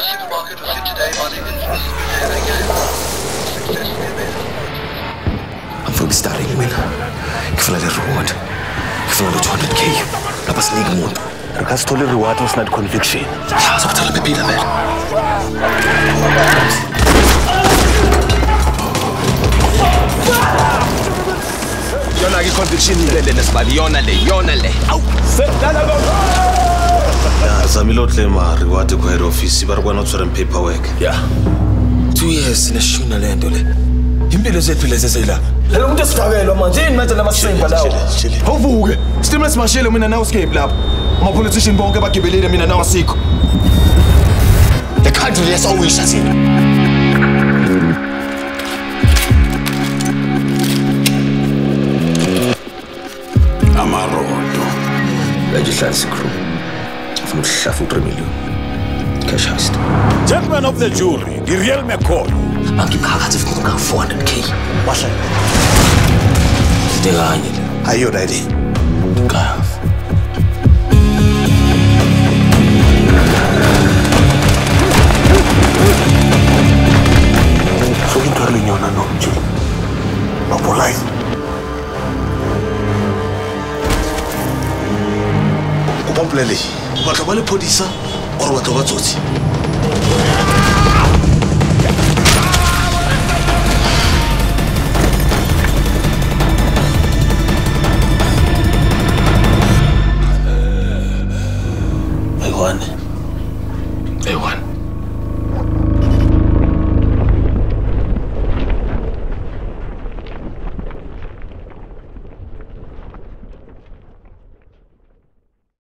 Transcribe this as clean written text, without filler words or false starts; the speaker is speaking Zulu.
the supermarket was hit today by the infamous again. Successfully evaded. I'm from starting, man. Kufuna le reward. Kufuna le 200K. Lapha sinika umuntu. Akasithole reward osina conviction. Azokuthola bephila vele. Yona ke conviction le nesibali yona le. Awu. Sedala lo. Yeah, Zamilo claim reward ko head office ba re kwana tswere paperwork. Yeah. 2 years sinashuna lento le. Impilo zethu lezezela. Lelo umuntu esifakelwa manje yini manje lamasimba lawo. Awuvuke. Stimulus mashele mina nawo escape lapha. Ama politician bonke bagibelile mina nawo asikho. The country is always shutting. Amarodo. Legislative crew. From Shafu 3 million. Cash heist. Gentlemen of the jury, the real McCoy. Angimkhakhathi futhi nga 400K. Washa. Stekanye. Are you ready? Ngaf. So into lenyona no nje. No polite. Kompolele. Ba tla ba le phodisa or batho ba tsotsi. I won.